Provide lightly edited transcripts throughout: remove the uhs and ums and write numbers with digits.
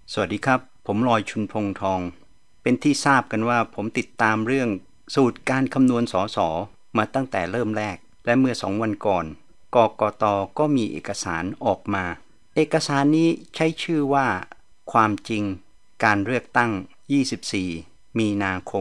สวัสดีครับผมลอยชุนพงษ์ทองเป็นที่ทราบกันว่าผมติดตามเรื่องสูตรการคำนวณสสมาตั้งแต่เริ่มแรกและเมื่อ2 วันก่อนกกตก็มีเอกสารออกมาเอกสารนี้ใช้ชื่อว่าความจริงการเลือกตั้ง24มีนาคม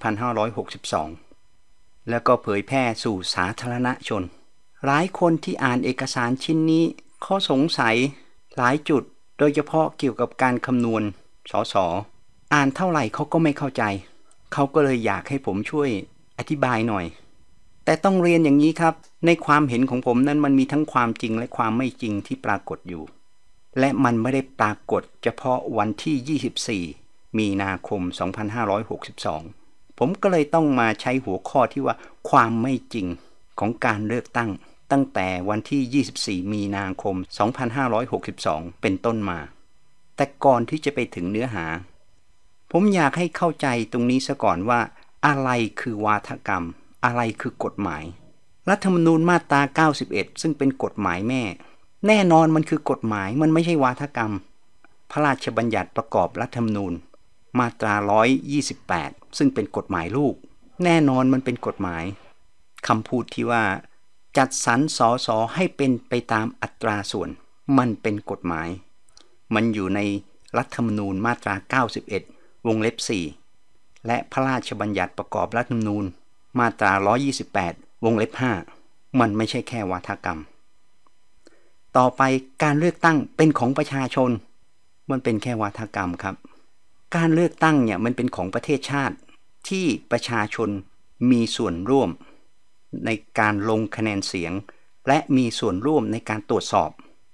2562แล้วก็เผยแพร่สู่สาธารณชนหลายคนที่อ่านเอกสารชิ้นนี้เขาสงสัยหลายจุดโดยเฉพาะเกี่ยวกับการคำนวณสสอ่านเท่าไหร่เขาก็ไม่เข้าใจเขาก็เลยอยากให้ผมช่วยอธิบายหน่อยแต่ต้องเรียนอย่างนี้ครับในความเห็นของผมนั้นมันมีทั้งความจริงและความไม่จริงที่ปรากฏอยู่และมันไม่ได้ปรากฏเฉพาะวันที่24มีนาคม2562ผมก็เลยต้องมาใช้หัวข้อที่ว่าความไม่จริงของการเลือกตั้งแต่วันที่24มีนาคม2562เป็นต้นมาแต่ก่อนที่จะไปถึงเนื้อหาผมอยากให้เข้าใจตรงนี้ซะก่อนว่าอะไรคือวาทกรรมอะไรคือกฎหมายรัฐธรรมนูญมาตรา91ซึ่งเป็นกฎหมายแม่แน่นอนมันคือกฎหมายมันไม่ใช่วาทกรรมพระราชบัญญัติประกอบรัฐธรรมนูญมาตรา128ซึ่งเป็นกฎหมายลูกแน่นอนมันเป็นกฎหมายคำพูดที่ว่าจัดสรรสสให้เป็นไปตามอัตราส่วนมันเป็นกฎหมายมันอยู่ในรัฐธรรมนูญมาตรา91วงเล็บ4และพระราชบัญญัติประกอบรัฐธรรมนูญมาตรา128วงเล็บ5มันไม่ใช่แค่วาทกรรมต่อไปการเลือกตั้งเป็นของประชาชนมันเป็นแค่วาทกรรมครับการเลือกตั้งเนี่ยมันเป็นของประเทศชาติที่ประชาชนมีส่วนร่วมในการลงคะแนนเสียงและมีส่วนร่วมในการตรวจสอบ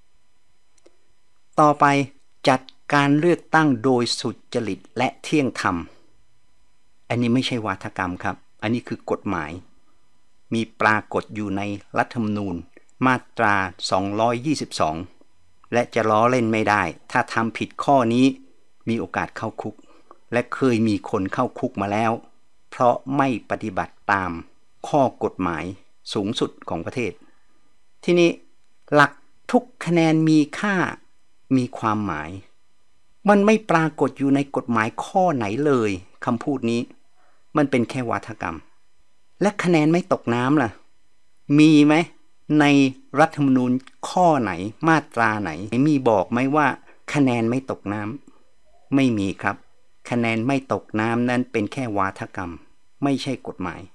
ต่อไปจัดการเลือกตั้งโดยสุจริตและเที่ยงธรรมอันนี้ไม่ใช่วาทกรรมครับอันนี้คือกฎหมายมีปรากฏอยู่ในรัฐธรรมนูญมาตรา222และจะล้อเล่นไม่ได้ถ้าทำผิดข้อนี้มีโอกาสเข้าคุกและเคยมีคนเข้าคุกมาแล้วเพราะไม่ปฏิบัติตามข้อกฎหมายสูงสุดของประเทศทีนี้หลักทุกคะแนนมีค่ามีความหมายมันไม่ปรากฏอยู่ในกฎหมายข้อไหนเลยคำพูดนี้มันเป็นแค่วาทกรรมและคะแนนไม่ตกน้ำล่ะมีไหมในรัฐธรรมนูญข้อไหนมาตราไหนมีบอกไหมว่าคะแนนไม่ตกน้ำไม่มีครับคะแนนไม่ตกน้ำนั้นเป็นแค่วาทกรรมไม่ใช่กฎหมาย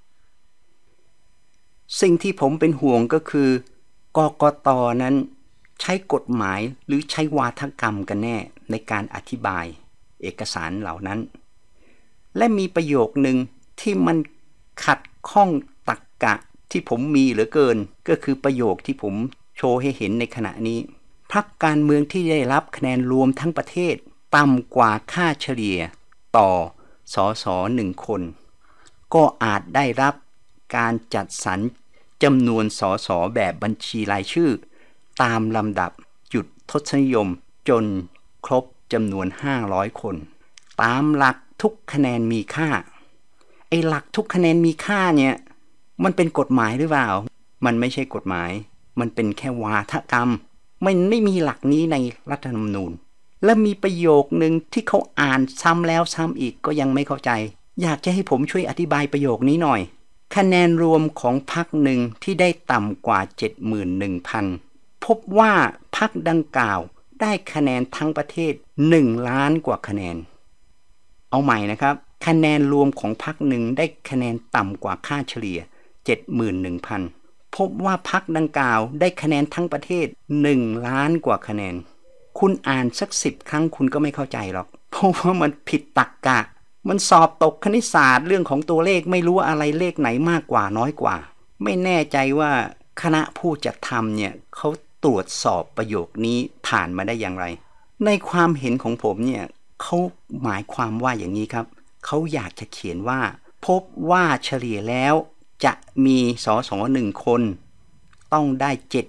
สิ่งที่ผมเป็นห่วงก็คือกกต.นั้นใช้กฎหมายหรือใช้วาทกรรมกันแน่ในการอธิบายเอกสารเหล่านั้นและมีประโยคนึงที่มันขัดข้องตรรกะที่ผมมีเหลือเกินก็คือประโยคที่ผมโชว์ให้เห็นในขณะนี้พรรคการเมืองที่ได้รับคะแนนรวมทั้งประเทศต่ำกว่าค่าเฉลี่ยต่อสส1คนก็อาจได้รับการจัดสรรจำนวนสสแบบบัญชีรายชื่อตามลำดับจุดทศนิยมจนครบจำนวน500คนตามหลักทุกคะแนนมีค่าไอ้หลักทุกคะแนนมีค่าเนี่ยมันเป็นกฎหมายหรือเปล่ามันไม่ใช่กฎหมายมันเป็นแค่วาทกรรมมันไม่มีหลักนี้ในรัฐธรรมนูญและมีประโยคนึงที่เขาอ่านซ้ำแล้วซ้ำอีกก็ยังไม่เข้าใจอยากจะให้ผมช่วยอธิบายประโยคนี้หน่อยคะแนนรวมของพรรคหนึ่งที่ได้ต่ำกว่า 71,000 พบว่าพรรคดังกล่าวได้คะแนนทั้งประเทศ1 ล้านกว่าคะแนนเอาใหม่นะครับคะแนนรวมของพรรคหนึ่งได้คะแนนต่ำกว่าค่าเฉลี่ย 71,000 พบว่าพรรคดังกล่าวได้คะแนนทั้งประเทศ1 ล้านกว่าคะแนนคุณอ่านสัก10 ครั้งคุณก็ไม่เข้าใจหรอกเพราะว่ามันผิดตรรกะมันสอบตกคณิตศาสตร์เรื่องของตัวเลขไม่รู้อะไรเลขไหนมากกว่าน้อยกว่าไม่แน่ใจว่าคณะผู้จัดทำเนี่ยเขาตรวจสอบประโยคนี้ผ่านมาได้อย่างไรในความเห็นของผมเนี่ยเขาหมายความว่าอย่างนี้ครับเขาอยากจะเขียนว่าพบว่าเฉลี่ยแล้วจะมีสส1คนต้องได้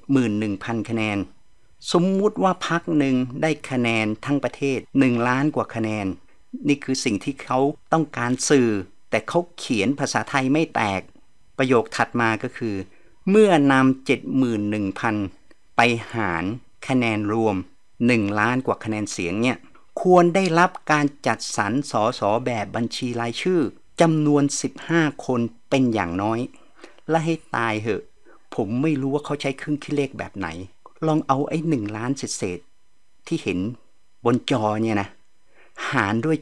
71,000 คะแนนสมมุติว่าพรรคหนึ่งได้คะแนนทั้งประเทศ1 ล้านกว่าคะแนนนี่คือสิ่งที่เขาต้องการสื่อแต่เขาเขียนภาษาไทยไม่แตกประโยคถัดมาก็คือเมื่อนำ 71,000 ไปหารคะแนนรวม1 ล้านกว่าคะแนนเสียงเนี่ยควรได้รับการจัดสรรสสแบบบัญชีรายชื่อจำนวน15คนเป็นอย่างน้อยและให้ตายเหอะผมไม่รู้ว่าเขาใช้เครื่องคิดเลขแบบไหนลองเอาไอ้1 ล้านเศษที่เห็นบนจอเนี่ยนะหารด้วย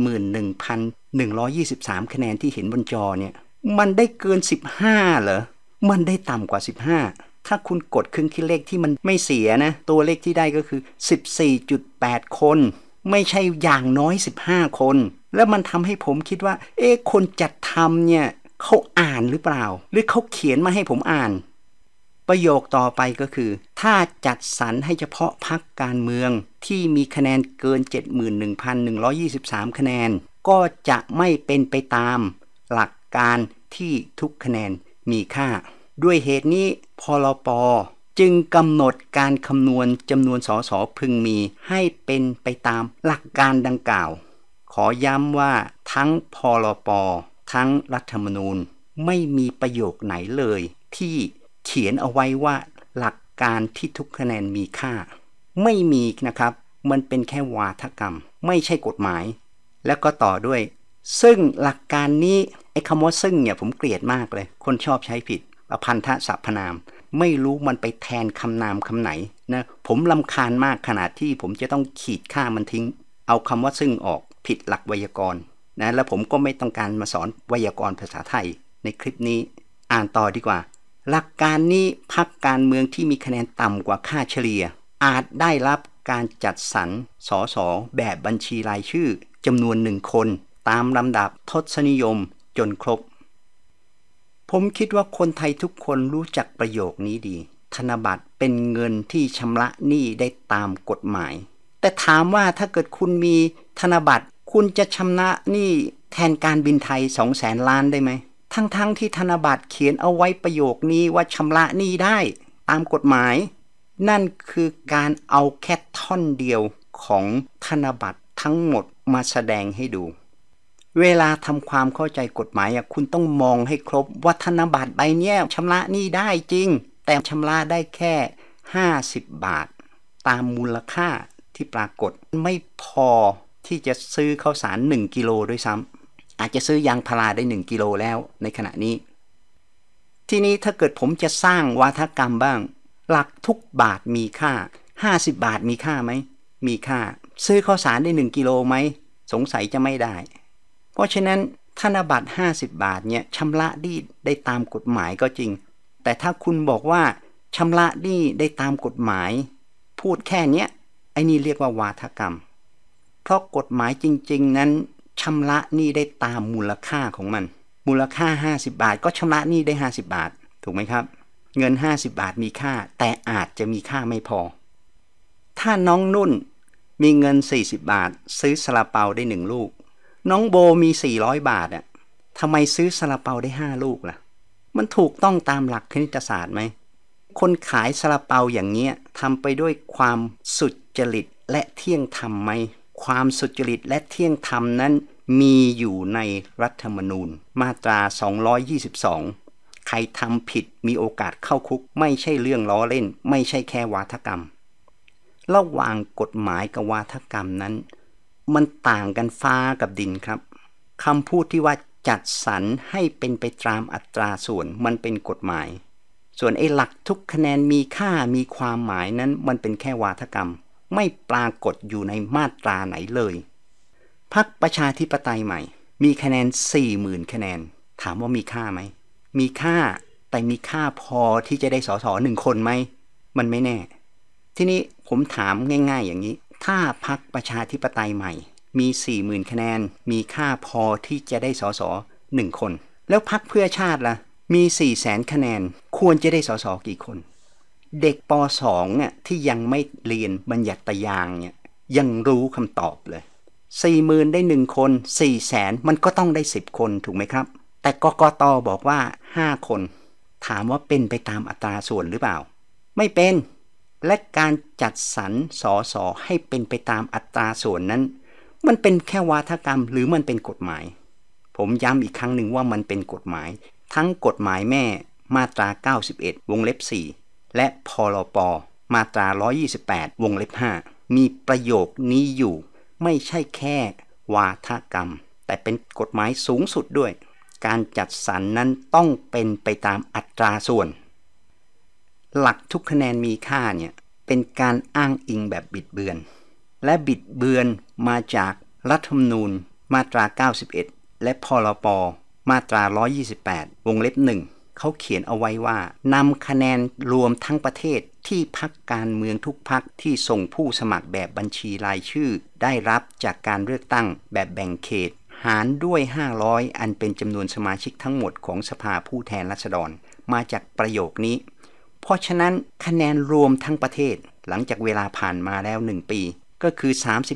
71,123 คะแนนที่เห็นบนจอเนี่ยมันได้เกิน15เหรอมันได้ต่ำกว่า15ถ้าคุณกดเครื่องคิดเลขที่มันไม่เสียนะตัวเลขที่ได้ก็คือ 14.8 คนไม่ใช่อย่างน้อย15คนแล้วมันทำให้ผมคิดว่าคนจัดทำเนี่ยเขาอ่านหรือเปล่าหรือเขาเขียนมาให้ผมอ่านประโยคต่อไปก็คือถ้าจัดสรรให้เฉพาะพรรคการเมืองที่มีคะแนนเกิน 71,123 คะแนนก็จะไม่เป็นไปตามหลักการที่ทุกคะแนนมีค่าด้วยเหตุนี้พรป.จึงกำหนดการคำนวณจำนวนสสพึงมีให้เป็นไปตามหลักการดังกล่าวขอย้ำว่าทั้งพรป.ทั้งรัฐธรรมนูญไม่มีประโยคไหนเลยที่เขียนเอาไว้ว่าหลักการที่ทุกคะแนนมีค่าไม่มีนะครับมันเป็นแค่วาทกรรมไม่ใช่กฎหมายแล้วก็ต่อด้วยซึ่งหลักการนี้ไอ้คำว่าซึ่งเนี่ยผมเกลียดมากเลยคนชอบใช้ผิดอพันธสรรพนามไม่รู้มันไปแทนคำนามคำไหนนะผมรำคาญมากขนาดที่ผมจะต้องขีดค่ามันทิ้งเอาคำว่าซึ่งออกผิดหลักไวยากรณ์นะแล้วผมก็ไม่ต้องการมาสอนไวยากรณ์ภาษาไทยในคลิปนี้อ่านต่อดีกว่าหลักการนี้พรรคการเมืองที่มีคะแนนต่ำกว่าค่าเฉลี่ยอาจได้รับการจัดสรรสสแบบบัญชีรายชื่อจำนวน1คนตามลำดับทศนิยมจนครบผมคิดว่าคนไทยทุกคนรู้จักประโยคนี้ดีธนบัตรเป็นเงินที่ชำระหนี้ได้ตามกฎหมายแต่ถามว่าถ้าเกิดคุณมีธนบัตรคุณจะชำระหนี้แทนการบินไทย 200,000 ล้านได้ไหมทั้งที่ธนบัตรเขียนเอาไว้ประโยคนี้ว่าชำระหนี้ได้ตามกฎหมายนั่นคือการเอาแค่ท่อนเดียวของธนบัตรทั้งหมดมาแสดงให้ดูเวลาทำความเข้าใจกฎหมายคุณต้องมองให้ครบว่าธนบัตรใบเนี้ยชำระหนี้ได้จริงแต่ชำระได้แค่50 บาทตามมูลค่าที่ปรากฏไม่พอที่จะซื้อข้าวสาร1 กิโลด้วยซ้ำอาจจะซื้อยางพาราได้1 กิโลแล้วในขณะนี้ทีนี้ถ้าเกิดผมจะสร้างวาทกรรมบ้างหลักทุกบาทมีค่า50 บาทมีค่าไหมมีค่าซื้อข้าวสารได้1 กิโลไหมสงสัยจะไม่ได้เพราะฉะนั้นธนบัตร50 บาทเนี่ยชำระหนี้ได้ตามกฎหมายก็จริงแต่ถ้าคุณบอกว่าชำระหนี้ได้ตามกฎหมายพูดแค่เนี้ยไอ้นี่เรียกว่าวาทกรรมเพราะกฎหมายจริงๆนั้นชำระหนี้ได้ตามมูลค่าของมันมูลค่า50 บาทก็ชำระหนี้ได้50 บาทถูกไหมครับเงิน50 บาทมีค่าแต่อาจจะมีค่าไม่พอถ้าน้องนุ่นมีเงิน40 บาทซื้อซาลาเปาได้1 ลูกน้องโบมี400 บาททำไมซื้อซาลาเปาได้5 ลูกล่ะมันถูกต้องตามหลักคณิตศาสตร์ไหมคนขายซาลาเปาอย่างเงี้ยทำไปด้วยความสุจริตและเที่ยงธรรมไหมความสุจริตและเที่ยงธรรมนั้นมีอยู่ในรัฐธรรมนูญมาตรา222ใครทำผิดมีโอกาสเข้าคุกไม่ใช่เรื่องล้อเล่นไม่ใช่แค่วาทกรรมระหว่างกฎหมายกับวาทกรรมนั้นมันต่างกันฟ้ากับดินครับคำพูดที่ว่าจัดสรรให้เป็นไปตามอัตราส่วนมันเป็นกฎหมายส่วนไอ้หลักทุกคะแนนมีค่ามีความหมายนั้นมันเป็นแค่วาทกรรมไม่ปรากฏอยู่ในมาตราไหนเลยพรรคประชาธิปไตยใหม่มีคะแนน 40,000 คะแนนถามว่ามีค่าไหมมีค่าแต่มีค่าพอที่จะได้สส1 คนไหมมันไม่แน่ทีนี้ผมถามง่ายๆอย่างนี้ถ้าพรรคประชาธิปไตยใหม่มี 40,000 คะแนนมีค่าพอที่จะได้สส1 คนแล้วพรรคเพื่อชาติล่ะมี 400,000 คะแนนควรจะได้สสกี่คนเด็กป.2 เนี่ยที่ยังไม่เรียนบัญญัติญาณเนี่ยยังรู้คำตอบเลย 40,000 ได้1 คน 400,000 มันก็ต้องได้10 คนถูกไหมครับแต่กกต.บอกว่า5 คนถามว่าเป็นไปตามอัตราส่วนหรือเปล่าไม่เป็นและการจัดสรรสสให้เป็นไปตามอัตราส่วนนั้นมันเป็นแค่วาทกรรมหรือมันเป็นกฎหมายผมย้ำอีกครั้งหนึ่งว่ามันเป็นกฎหมายทั้งกฎหมายแม่มาตรา91วงเล็บ4และพรปมาตรา128วงเล็บ5มีประโยคนี้อยู่ไม่ใช่แค่วาทกรรมแต่เป็นกฎหมายสูงสุดด้วยการจัดสรรนั้นต้องเป็นไปตามอัตราส่วนหลักทุกคะแนนมีค่าเนี่ยเป็นการอ้างอิงแบบบิดเบือนและบิดเบือนมาจากรัฐธรรมนูญมาตรา91และพรบมาตรา128วงเล็บ1เขาเขียนเอาไว้ว่านำคะแนนรวมทั้งประเทศที่พรรคการเมืองทุกพรรคที่ส่งผู้สมัครแบบบัญชีรายชื่อได้รับจากการเลือกตั้งแบบแบ่งเขตหารด้วย500อันเป็นจำนวนสมาชิกทั้งหมดของสภาผู้แทนราษฎรมาจากประโยคนี้เพราะฉะนั้นคะแนนรวมทั้งประเทศหลังจากเวลาผ่านมาแล้ว1ปีก็คือ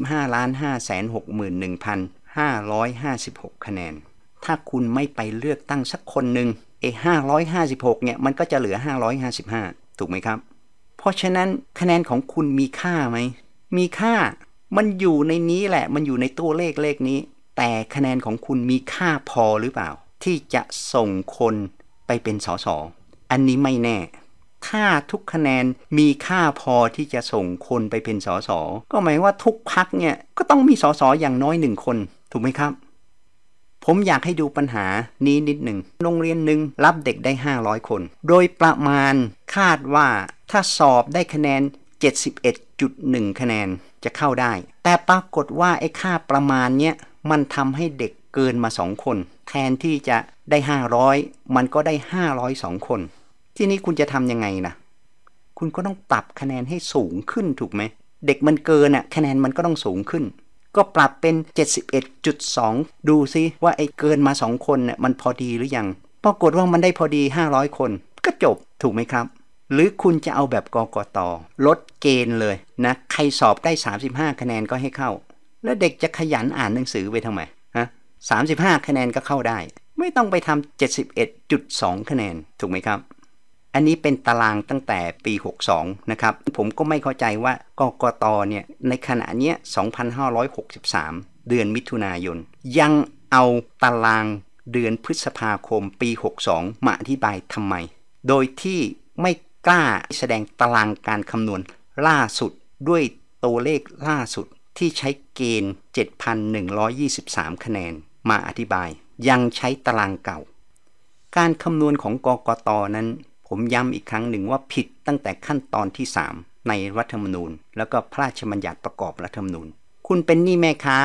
35,561,556 คะแนนถ้าคุณไม่ไปเลือกตั้งสักคนหนึ่ง556เนี่ยมันก็จะเหลือ555ถูกไหมครับเพราะฉะนั้นคะแนนของคุณมีค่าไหมมีค่ามันอยู่ในนี้แหละมันอยู่ในตัวเลขนี้แต่คะแนนของคุณมีค่าพอหรือเปล่าที่จะส่งคนไปเป็นสสอันนี้ไม่แน่ถ้าทุกคะแนนมีค่าพอที่จะส่งคนไปเป็นสสก็หมายว่าทุกพรรคเนี่ยก็ต้องมีสสอย่างน้อย1คนถูกไหมครับผมอยากให้ดูปัญหานี้นิดหนึ่งโรงเรียนหนึ่งรับเด็กได้500คนโดยประมาณคาดว่าถ้าสอบได้คะแนน 71.1 คะแนนจะเข้าได้แต่ปรากฏว่าไอ้ค่าประมาณเนี้ยมันทำให้เด็กเกินมา2คนแทนที่จะได้500มันก็ได้502คนที่นี้คุณจะทำยังไงนะคุณก็ต้องปรับคะแนนให้สูงขึ้นถูกไหมเด็กมันเกินอ่ะคะแนนมันก็ต้องสูงขึ้นก็ปรับเป็น 71.2 ดูซิว่าไอ้เกินมา2คนเนี่ยมันพอดีหรือยังปรากฏว่ามันได้พอดี500คนก็จบถูกไหมครับหรือคุณจะเอาแบบกกต.ลดเกณฑ์เลยนะใครสอบได้35คะแนนก็ให้เข้าแล้วเด็กจะขยันอ่านหนังสือไปทำไมฮะ35คะแนนก็เข้าได้ไม่ต้องไปทำ 71.2 คะแนนถูกไหมครับอันนี้เป็นตารางตั้งแต่ปี62นะครับผมก็ไม่เข้าใจว่ากกต.เนี่ยในขณะเนี้ย2563เดือนมิถุนายนยังเอาตารางเดือนพฤษภาคมปี62มาอธิบายทำไมโดยที่ไม่กล้าแสดงตารางการคำนวณล่าสุดด้วยตัวเลขล่าสุดที่ใช้เกณฑ์ 7,123 คะแนนมาอธิบายยังใช้ตารางเก่าการคำนวณของกกต.นั้นผมย้ำอีกครั้งหนึ่งว่าผิดตั้งแต่ขั้นตอนที่3ในรัฐธรรมนูญแล้วก็พระราชบัญญัติประกอบรัฐธรรมนูญคุณเป็นหนี้แม่ค้า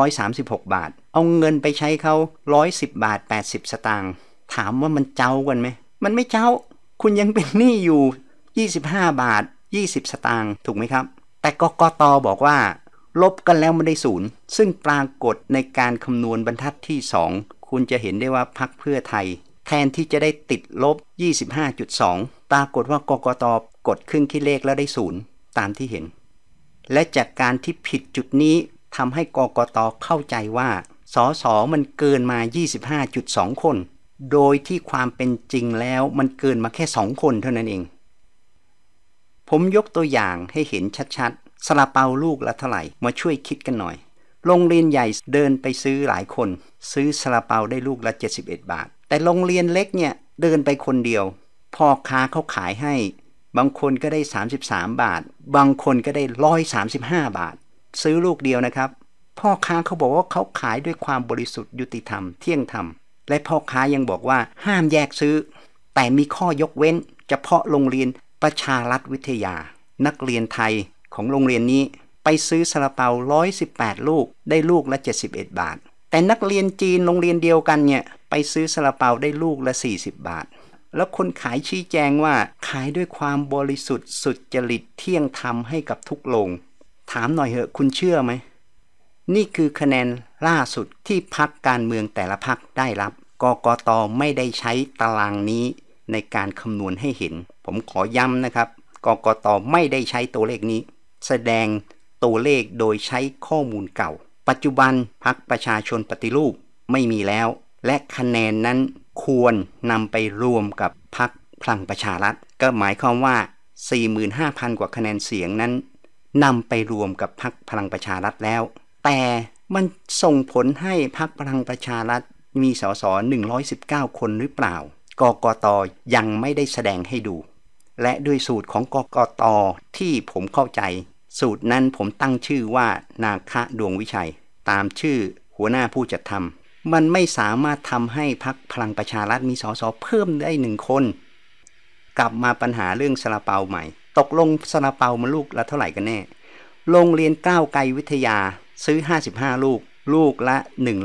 136 บาทเอาเงินไปใช้เขา110 บาท80 สตางค์ถามว่ามันเจ้ากันไหมมันไม่เจ้าคุณยังเป็นหนี้อยู่25 บาท20 สตางค์ถูกไหมครับแต่กกต.บอกว่าลบกันแล้วมันได้ศูนย์ซึ่งปรากฏในการคำนวณบรรทัดที่2คุณจะเห็นได้ว่าพรรคเพื่อไทยแทนที่จะได้ติดลบ 25.2 ปรากฏว่ากกต.กดเครื่องคิดเลขแล้วได้ศูนย์ตามที่เห็นและจากการที่ผิดจุดนี้ทำให้กกต.เข้าใจว่าสสมันเกินมา 25.2 คนโดยที่ความเป็นจริงแล้วมันเกินมาแค่2คนเท่านั้นเองผมยกตัวอย่างให้เห็นชัดๆซาลาเปาลูกละเท่าไหร่มาช่วยคิดกันหน่อยโรงเรียนใหญ่เดินไปซื้อหลายคนซื้อซาลาเปาได้ลูกละ71 บาทแต่โรงเรียนเล็กเนี่ยเดินไปคนเดียวพ่อค้าเขาขายให้บางคนก็ได้33 บาทบางคนก็ได้135 บาทซื้อลูกเดียวนะครับพ่อค้าเขาบอกว่าเขาขายด้วยความบริสุทธิ์ยุติธรรมเที่ยงธรรมและพ่อค้ายังบอกว่าห้ามแยกซื้อแต่มีข้อยกเว้นเฉพาะโรงเรียนประชารัฐวิทยานักเรียนไทยของโรงเรียนนี้ไปซื้อซาลาเปา118 ลูกได้ลูกละ71 บาทแต่นักเรียนจีนโรงเรียนเดียวกันเนี่ยไปซื้อซาลาเปาได้ลูกละ40 บาทแล้วคนขายชี้แจงว่าขายด้วยความบริสุทธิ์สุจริตเที่ยงธรรมให้กับทุกโรงถามหน่อยเหอะคุณเชื่อไหมนี่คือคะแนนล่าสุดที่พรรคการเมืองแต่ละพรรคได้รับกกต.ไม่ได้ใช้ตารางนี้ในการคำนวณให้เห็นผมขอย้ำนะครับกกต.ไม่ได้ใช้ตัวเลขนี้แสดงตัวเลขโดยใช้ข้อมูลเก่าปัจจุบันพรรคประชาชนปฏิรูปไม่มีแล้วและคะแนนนั้นควรนำไปรวมกับพรรคพลังประชารัฐก็หมายความว่า 45,000 กว่าคะแนนเสียงนั้นนำไปรวมกับพรรคพลังประชารัฐแล้วแต่มันส่งผลให้พรรคพลังประชารัฐมีสส119 คนหรือเปล่ากกต.ยังไม่ได้แสดงให้ดูและด้วยสูตรของกกต.ที่ผมเข้าใจสูตรนั้นผมตั้งชื่อว่านาคะดวงวิชัยตามชื่อหัวหน้าผู้จัดทำมันไม่สามารถทำให้พรรคพลังประชารัฐมีสสเพิ่มได้1 คนกลับมาปัญหาเรื่องซาลาเปาใหม่ตกลงซาลาเปามันลูกละเท่าไหร่กันแน่โรงเรียนก้าวไกลวิทยาซื้อ55ลูกลูกละ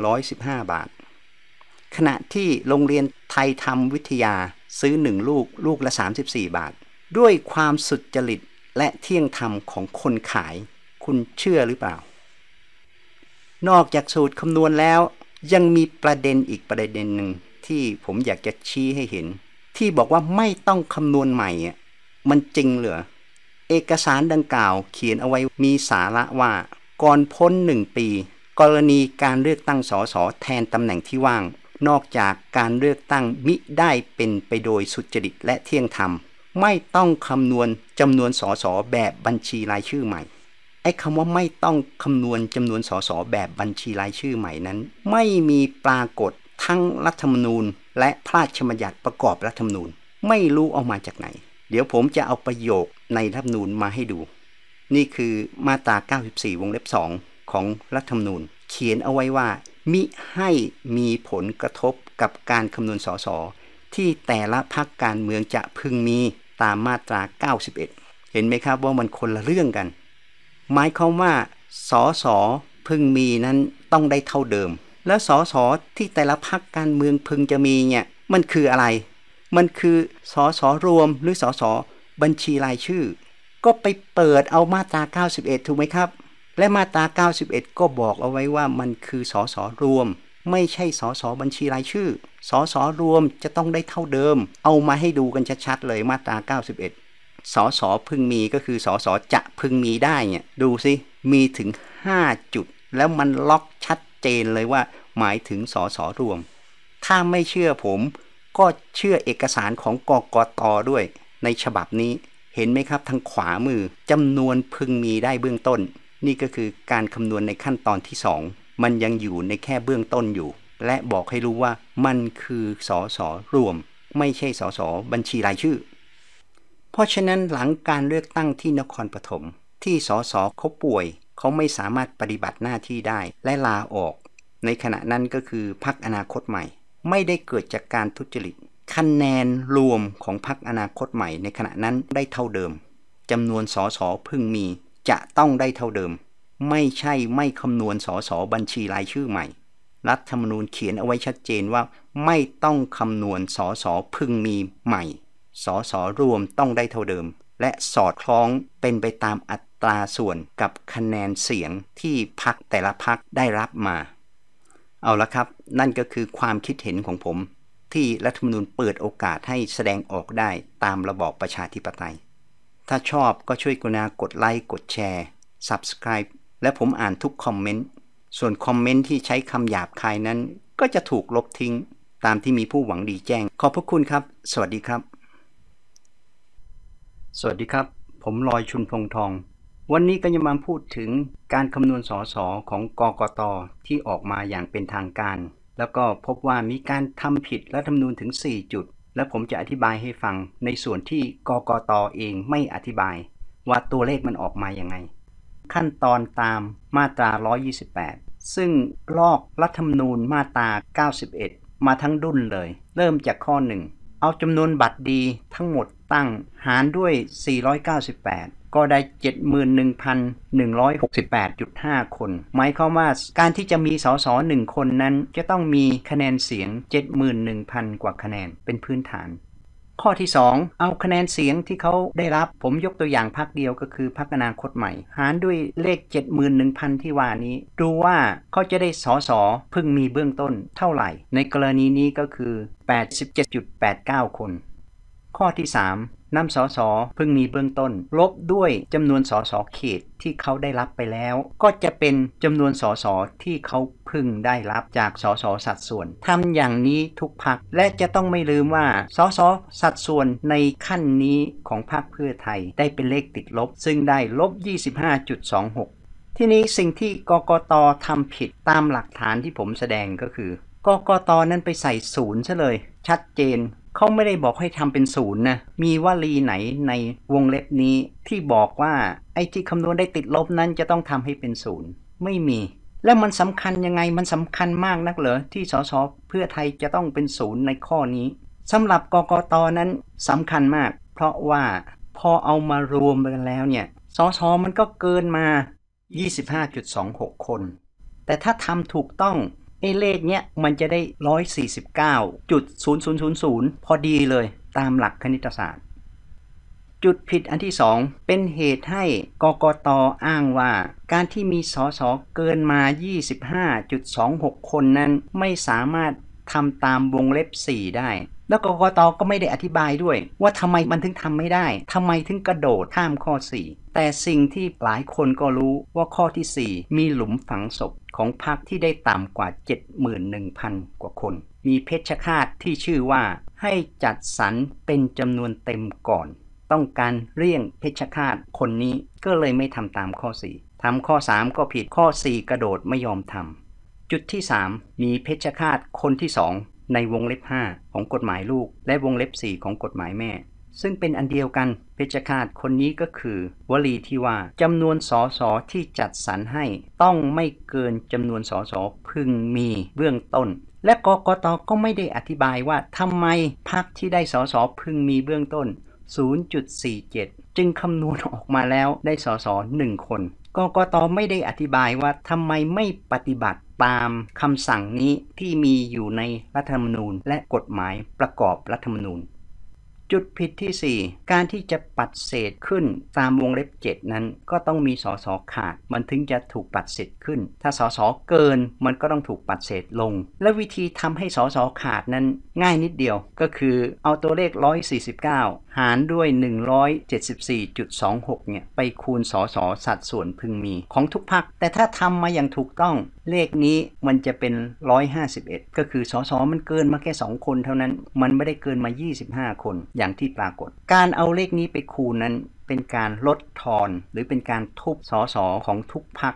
115 บาทขณะที่โรงเรียนไทยธรรมวิทยาซื้อ1ลูกลูกละ34 บาทด้วยความสุจริตและเที่ยงธรรมของคนขายคุณเชื่อหรือเปล่านอกจากสูตรคำนวณแล้วยังมีประเด็นอีกประเด็นหนึ่งที่ผมอยากจะชี้ให้เห็นที่บอกว่าไม่ต้องคำนวณใหม่มันจริงเหรอเอกสารดังกล่าวเขียนเอาไว้มีสาระว่าก่อนพ้น1 ปีกรณีการเลือกตั้งสสแทนตำแหน่งที่ว่างนอกจากการเลือกตั้งมิได้เป็นไปโดยสุจริตและเที่ยงธรรมไม่ต้องคำนวณจำนวนสสแบบบัญชีรายชื่อใหม่ไอ้คำว่าไม่ต้องคำนวณจำนวนสสแบบบัญชีรายชื่อใหม่นั้นไม่มีปรากฏทั้งรัฐธรรมนูญและพระราชบัญญัติประกอบรัฐธรรมนูญไม่รู้เอามาจากไหนเดี๋ยวผมจะเอาประโยคในรัฐธรรมนูญมาให้ดูนี่คือมาตรา94วงเล็บ2ของรัฐธรรมนูญเขียนเอาไว้ว่ามิให้มีผลกระทบกับการคำนวณสสที่แต่ละพรรคการเมืองจะพึงมีตามมาตรา91เห็นไหมครับว่ามันคนละเรื่องกันหมายความว่าสสพึงมีนั้นต้องได้เท่าเดิมแล้วสสที่แต่ละพรรคการเมืองพึงจะมีเนี่ยมันคืออะไรมันคือสสรวมหรือสสบัญชีรายชื่อก็ไปเปิดเอามาตรา91ถูกไหมครับและมาตรา91ก็บอกเอาไว้ว่ามันคือสสรวมไม่ใช่สสบัญชีรายชื่อสสรวมจะต้องได้เท่าเดิมเอามาให้ดูกันชัดๆเลยมาตรา91สสพึงมีก็คือสสจะพึงมีได้เนี่ยดูสิมีถึง5 จุดแล้วมันล็อกชัดเจนเลยว่าหมายถึงสสรวมถ้าไม่เชื่อผมก็เชื่อเอกสารของกกต.ด้วยในฉบับนี้เห็นไหมครับทางขวามือจำนวนพึงมีได้เบื้องต้นนี่ก็คือการคำนวณในขั้นตอนที่2มันยังอยู่ในแค่เบื้องต้นอยู่และบอกให้รู้ว่ามันคือสสรวมไม่ใช่สสบัญชีรายชื่อเพราะฉะนั้นหลังการเลือกตั้งที่นครปฐมที่สสเขาป่วยเขาไม่สามารถปฏิบัติหน้าที่ได้และลาออกในขณะนั้นก็คือพรรคอนาคตใหม่ไม่ได้เกิดจากการทุจริตคะแนนรวมของพรรคอนาคตใหม่ในขณะนั้นได้เท่าเดิมจำนวนสสพึงมีจะต้องได้เท่าเดิมไม่ใช่ไม่คำนวณสสบัญชีรายชื่อใหม่รัฐธรรมนูญเขียนเอาไว้ชัดเจนว่าไม่ต้องคำนวณสสพึงมีใหม่สสรวมต้องได้เท่าเดิมและสอดคล้องเป็นไปตามอัตราส่วนกับคะแนนเสียงที่พรรคแต่ละพรรคได้รับมาเอาละครับนั่นก็คือความคิดเห็นของผมที่รัฐธรรมนูญเปิดโอกาสให้แสดงออกได้ตามระบอบประชาธิปไตยถ้าชอบก็ช่วยกรุณากดไลค์กดแชร์ Subscribe และผมอ่านทุกคอมเมนต์ส่วนคอมเมนต์ที่ใช้คำหยาบคายนั้นก็จะถูกลบทิ้งตามที่มีผู้หวังดีแจ้งขอบพระคุณครับสวัสดีครับสวัสดีครับผมลอยชุนพงษ์ทองวันนี้ก็จะมาพูดถึงการคำนวณสสของกกต.ที่ออกมาอย่างเป็นทางการแล้วก็พบว่ามีการทำผิดรัฐธรรมนูญถึง4 จุดและผมจะอธิบายให้ฟังในส่วนที่กกต.เองไม่อธิบายว่าตัวเลขมันออกมายังไงขั้นตอนตามมาตรา128ซึ่งลอกรัฐธรรมนูญมาตรา91มาทั้งดุ้นเลยเริ่มจากข้อ1เอาจำนวนบัตรดีทั้งหมดตั้งหารด้วย498ก็ได้ 71,168.5 คนหมายความว่าการที่จะมีสส1 คนนั้นจะต้องมีคะแนนเสียง 71,000 กว่าคะแนนเป็นพื้นฐานข้อที่2เอาคะแนนเสียงที่เขาได้รับผมยกตัวอย่างพรรคเดียวก็คือพรรคอนาคตใหม่หารด้วยเลข 71,000 ที่ว่านี้ดูว่าเขาจะได้สสพึงมีเบื้องต้นเท่าไหร่ในกรณีนี้ก็คือ 87.89 คนข้อที่3นำสสพึงมีเบื้องต้นลบด้วยจำนวนสสเขตที่เขาได้รับไปแล้วก็จะเป็นจำนวนสสที่เขาพึงได้รับจากสสสัดส่วนทำอย่างนี้ทุกพรรคและจะต้องไม่ลืมว่าสสสัดส่วนในขั้นนี้ของพรรคเพื่อไทยได้เป็นเลขติดลบซึ่งได้ลบ 25.26 ทีนี้สิ่งที่กกต.ทำผิดตามหลักฐานที่ผมแสดงก็คือกกต.นั้นไปใส่ศูนย์ซะเลยชัดเจนเขาไม่ได้บอกให้ทำเป็นศูนย์นะมีวลีไหนในวงเล็บนี้ที่บอกว่าไอ้ที่คำนวณได้ติดลบนั้นจะต้องทำให้เป็นศูนย์ไม่มีแล้วมันสำคัญยังไงมันสำคัญมากนักเหรอที่สสเพื่อไทยจะต้องเป็นศูนย์ในข้อนี้สำหรับกกต.นั้นสำคัญมากเพราะว่าพอเอามารวมกันแล้วเนี่ยสสมันก็เกินมา 25.26 คนแต่ถ้าทำถูกต้องเลขเนี้ยมันจะได้ 149.0000 พอดีเลยตามหลักคณิตศาสตร์จุดผิดอันที่2เป็นเหตุให้กกต.อ้างว่าการที่มีสสเกินมา 25.26 คนนั้นไม่สามารถทำตามวงเล็บ 4 ได้แล้วกกต.ก็ไม่ได้อธิบายด้วยว่าทำไมมันถึงทำไม่ได้ทำไมถึงกระโดดข้ามข้อ 4 แต่สิ่งที่หลายคนก็รู้ว่าข้อที่ 4 มีหลุมฝังศพของพรรคที่ได้ต่ำกว่า 71,000 กว่าคนมีเพชฌฆาตที่ชื่อว่าให้จัดสรรเป็นจำนวนเต็มก่อนต้องการเลี่ยงเพชฌฆาตคนนี้ก็เลยไม่ทำตามข้อ 4 ทำข้อ 3 ก็ผิดข้อ 4 กระโดดไม่ยอมทำจุดที่ 3 มีเพชฌฆาตคนที่ 2 ในวงเล็บ 5 ของกฎหมายลูกและวงเล็บ 4 ของกฎหมายแม่ซึ่งเป็นอันเดียวกันเพชฌฆาตคนนี้ก็คือวลีที่ว่าจำนวนสสที่จัดสรรให้ต้องไม่เกินจำนวนสสพึงมีเบื้องต้นและกกต.ก็ไม่ได้อธิบายว่าทำไมพรรคที่ได้สสพึงมีเบื้องต้น 0.47 จึงคำนวณออกมาแล้วได้สส1คนกกต.ไม่ได้อธิบายว่าทำไมไม่ปฏิบัติตามคำสั่งนี้ที่มีอยู่ในรัฐธรรมนูญและกฎหมายประกอบรัฐธรรมนูญจุดผิดที่ 4 การที่จะปัดเศษขึ้นตามวงเล็บ 7 นั้นก็ต้องมีสสขาดมันถึงจะถูกปัดเศษขึ้นถ้าสสเกินมันก็ต้องถูกปัดเศษลงและวิธีทำให้สสขาดนั้นง่ายนิดเดียวก็คือเอาตัวเลข149หารด้วย 174.26 เนี่ยไปคูณสสสัดส่วนพึงมีของทุกพรรคแต่ถ้าทำมาอย่างถูกต้องเลขนี้มันจะเป็น151ก็คือสสมันเกินมาแค่2คนเท่านั้นมันไม่ได้เกินมา25คนอย่างที่ปรากฏการเอาเลขนี้ไปคูณนั้นเป็นการลดทอนหรือเป็นการทุบสสของทุกพรรค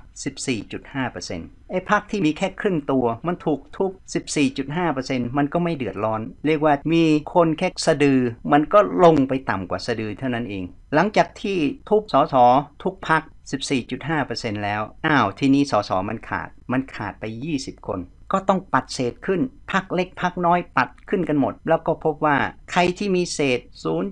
14.5% ไอ้พรรคที่มีแค่ครึ่งตัวมันถูกทุบ 14.5% มันก็ไม่เดือดร้อนเรียกว่ามีคนแค่สะดือมันก็ลงไปต่ำกว่าสะดือเท่านั้นเองหลังจากที่ทุบสสทุกพรรค 14.5% แล้วทีนี้สสมันขาดไป20คนก็ต้องปัดเศษขึ้นพรรคเล็กพรรคน้อยปัดขึ้นกันหมดแล้วก็พบว่าใครที่มีเศษ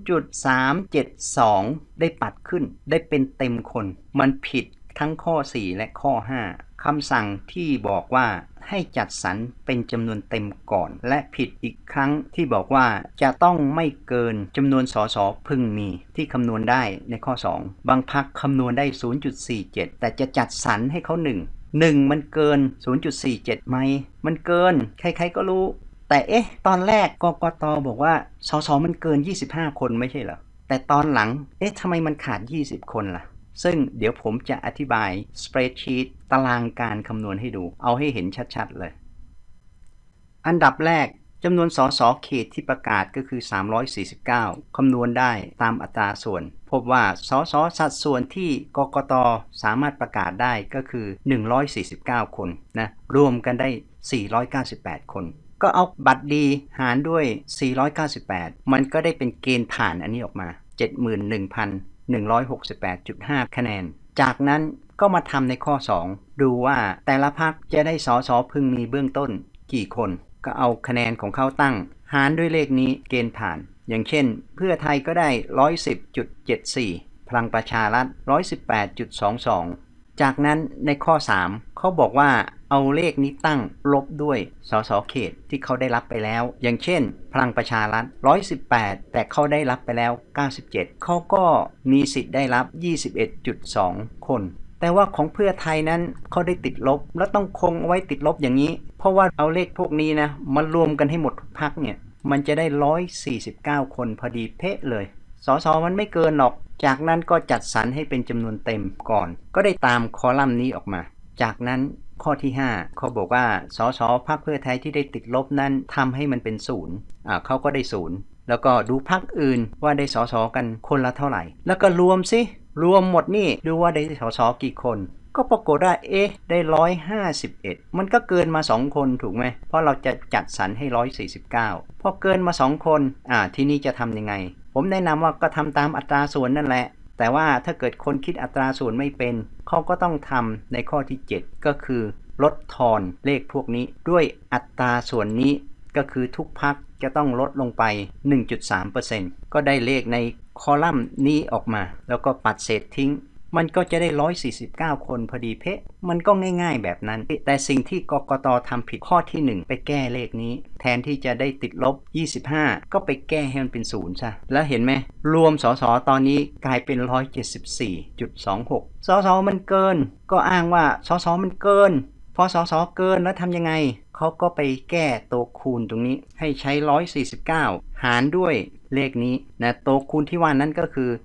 0.372 ได้ปัดขึ้นได้เป็นเต็มคนมันผิดทั้งข้อ 4 และข้อ 5 คำสั่งที่บอกว่าให้จัดสรรเป็นจำนวนเต็มก่อนและผิดอีกครั้งที่บอกว่าจะต้องไม่เกินจำนวนสสพึงมีที่คำนวณได้ในข้อ 2 บางพรรคคำนวณได้ 0.47 แต่จะจัดสรรให้เขา1มันเกิน 0.47 ไหมมันเกินใครๆก็รู้แต่ตอนแรกกกต.บอกว่าสสมันเกิน25คนไม่ใช่เหรอแต่ตอนหลังทำไมมันขาด20คนล่ะซึ่งเดี๋ยวผมจะอธิบาย spreadsheet ตารางการคำนวณให้ดูเอาให้เห็นชัดๆเลยอันดับแรกจำนวนสสเขตที่ประกาศก็คือ349คำนวณได้ตามอัตราส่วนพบว่าสสสัดส่วนที่กกต.สามารถประกาศได้ก็คือ149คนนะรวมกันได้498คนก็เอาบัตรดีหารด้วย498มันก็ได้เป็นเกณฑ์ผ่านอันนี้ออกมา 71,168.5 คะแนนจากนั้นก็มาทำในข้อ 2 ดูว่าแต่ละพรรคจะได้สสพึงมีเบื้องต้นกี่คนก็เอาคะแนนของเขาตั้งหารด้วยเลขนี้เกณฑ์ผ่านอย่างเช่นเพื่อไทยก็ได้ 110.74 พลังประชารัฐ 118.22 จากนั้นในข้อ 3 เขาบอกว่าเอาเลขนี้ตั้งลบด้วยสสเขตที่เขาได้รับไปแล้วอย่างเช่นพลังประชารัฐ 118 แต่เขาได้รับไปแล้ว 97 เขาก็มีสิทธิ์ได้รับ 21.2 คนแต่ว่าของเพื่อไทยนั้นเขาได้ติดลบแล้วต้องคงไว้ติดลบอย่างนี้เพราะว่าเอาเลขพวกนี้นะมารวมกันให้หมดทุกพรรคเนี่ยมันจะได้149คนพอดีเป๊ะเลยสสมันไม่เกินหรอกจากนั้นก็จัดสรรให้เป็นจำนวนเต็มก่อนก็ได้ตามคอลัมน์นี้ออกมาจากนั้นข้อที่5เขาบอกว่าสสพรรคเพื่อไทยที่ได้ติดลบนั้นทำให้มันเป็น0เขาก็ได้0แล้วก็ดูพรรคอื่นว่าได้สสกันคนละเท่าไหร่แล้วก็รวมสิรวมหมดนี่ดูว่าได้สสกี่คนก็ปรากฏว่าได้151มันก็เกินมา2คนถูกไหมเพราะเราจะจัดสรรให้149พอเกินมา2คนทีนี้จะทำยังไงผมแนะนำว่าก็ทำตามอัตราส่วนนั่นแหละแต่ว่าถ้าเกิดคนคิดอัตราส่วนไม่เป็นเขาก็ต้องทำในข้อที่7ก็คือลดทอนเลขพวกนี้ด้วยอัตราส่วนนี้ก็คือทุกพรรคจะต้องลดลงไป 1.3% ก็ได้เลขในคอลัมน์นี้ออกมาแล้วก็ปัดเศษทิ้งมันก็จะได้149คนพอดีเป๊ะมันก็ง่ายๆแบบนั้นแต่สิ่งที่กกต.ทำผิดข้อที่1ไปแก้เลขนี้แทนที่จะได้ติดลบ25ก็ไปแก้ให้มันเป็น0ซะแล้วเห็นไหมรวมสสตอนนี้กลายเป็น174.26สสมันเกินก็อ้างว่าสสมันเกินพอสสเกินแล้วทำยังไงเขาก็ไปแก้ตัวคูณตรงนี้ให้ใช้149หารด้วยเลขนี้นะตัวคูณที่ว่านั้นก็คือ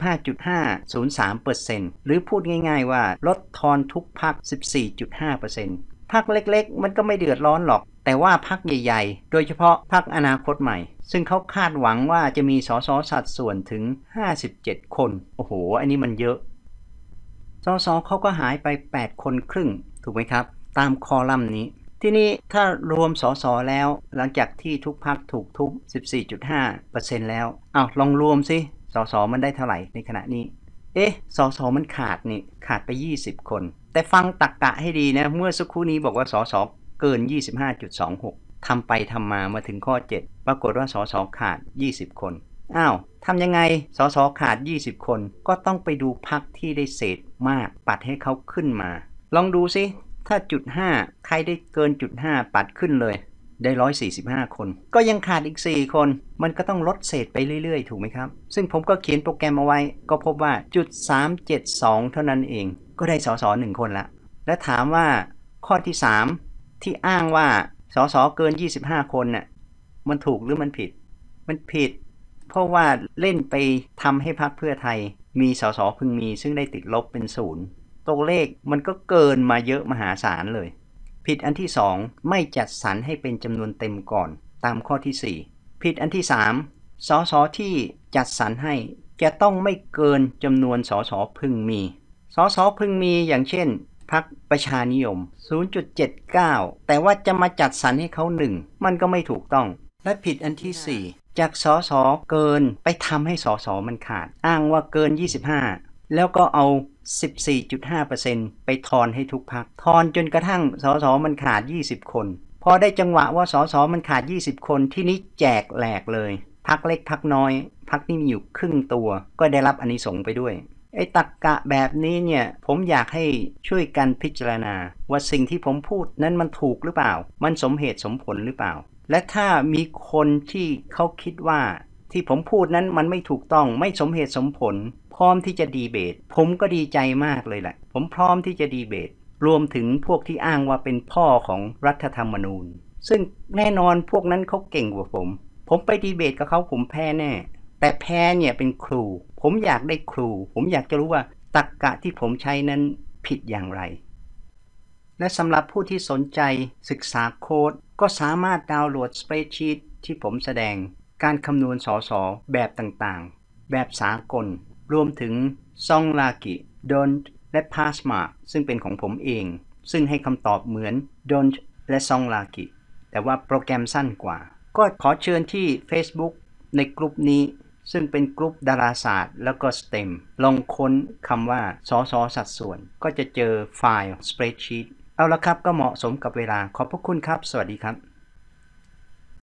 85.503% หรือพูดง่ายๆว่าลดทอนทุกพรรค 14.5% พรรคเล็กๆมันก็ไม่เดือดร้อนหรอกแต่ว่าพรรคใหญ่ๆโดยเฉพาะพรรคอนาคตใหม่ซึ่งเขาคาดหวังว่าจะมีสสสัดส่วนถึง57คนโอ้โหอันนี้มันเยอะสสเขาก็หายไป8คนครึ่งถูกไหมครับตามคอลัมน์นี้ที่นี้ถ้ารวมสสแล้วหลังจากที่ทุกพรรคถูกทุบ 14.5% แล้วลองรวมสิสสมันได้เท่าไหร่ในขณะนี้สสมันขาดไป20คนแต่ฟังตรรกะให้ดีนะเมื่อสักครู่นี้บอกว่าสสเกิน 25.26 ทำไปทำมาถึงข้อ7ปรากฏว่าสสขาด20คนทำยังไงสสขาด20คนก็ต้องไปดูพรรคที่ได้เศษมากปัดให้เขาขึ้นมาลองดูสิถ้า0.5ใครได้เกิน0.5ปัดขึ้นเลยได้145คนก็ยังขาดอีก4คนมันก็ต้องลดเศษไปเรื่อยๆถูกไหมครับซึ่งผมก็เขียนโปรแกรมเอาไว้ก็พบว่า372เท่านั้นเองก็ได้สส1คนละและถามว่าข้อที่3ที่อ้างว่าสสเกิน25คนน่ะมันถูกหรือมันผิดมันผิดเพราะว่าเล่นไปทำให้พรรคเพื่อไทยมีสสพึงมีซึ่งได้ติดลบเป็น0ตัวเลขมันก็เกินมาเยอะมหาศาลเลยผิดอันที่2ไม่จัดสรรให้เป็นจำนวนเต็มก่อนตามข้อที่4ผิดอันที่3สสที่จัดสรรให้จะต้องไม่เกินจำนวนสสพึงมีสสพึงมีอย่างเช่นพรรคประชานิยม 0.79 แต่ว่าจะมาจัดสรรให้เขา1มันก็ไม่ถูกต้องและผิดอันที่4จากสสเกินไปทำให้สสมันขาดอ้างว่าเกิน25แล้วก็เอา 14.5% ไปทอนให้ทุกพรรคทอนจนกระทั่งสสมันขาด20คนพอได้จังหวะว่าสสมันขาด20คนที่นี้แจกแหลกเลยพรรคเล็กพรรคน้อยพรรคที่มีอยู่ครึ่งตัวก็ได้รับอานิสงส์ไปด้วยไอ้ตรรกะแบบนี้เนี่ยผมอยากให้ช่วยกันพิจารณาว่าสิ่งที่ผมพูดนั้นมันถูกหรือเปล่ามันสมเหตุสมผลหรือเปล่าและถ้ามีคนที่เขาคิดว่าที่ผมพูดนั้นมันไม่ถูกต้องไม่สมเหตุสมผลพร้อมที่จะดีเบตผมก็ดีใจมากเลยแหละผมพร้อมที่จะดีเบตรวมถึงพวกที่อ้างว่าเป็นพ่อของรัฐธรรมนูญซึ่งแน่นอนพวกนั้นเขาเก่งกว่าผมไปดีเบตกับเขาผมแพ้แน่แต่แพ้เนี่ยเป็นครูผมอยากได้ครูผมอยากจะรู้ว่าตรรกะที่ผมใช้นั้นผิดอย่างไรและสำหรับผู้ที่สนใจศึกษาโค้ดก็สามารถดาวน์โหลดสเปรดชีตที่ผมแสดงการคำนวณสสแบบต่างๆแบบสากลรวมถึงซองลากิ don't และ passmark ซึ่งเป็นของผมเองซึ่งให้คำตอบเหมือน don't และซองลากิแต่ว่าโปรแกรมสั้นกว่าก็ขอเชิญที่ Facebook ในกลุ่มนี้ซึ่งเป็นกลุ่มดาราศาสตร์แล้วก็ STEM ลองค้นคำว่าสสสัดส่วนก็จะเจอไฟล์ spreadsheet เอาละครับก็เหมาะสมกับเวลาขอบพระคุณครับสวัสดีครับ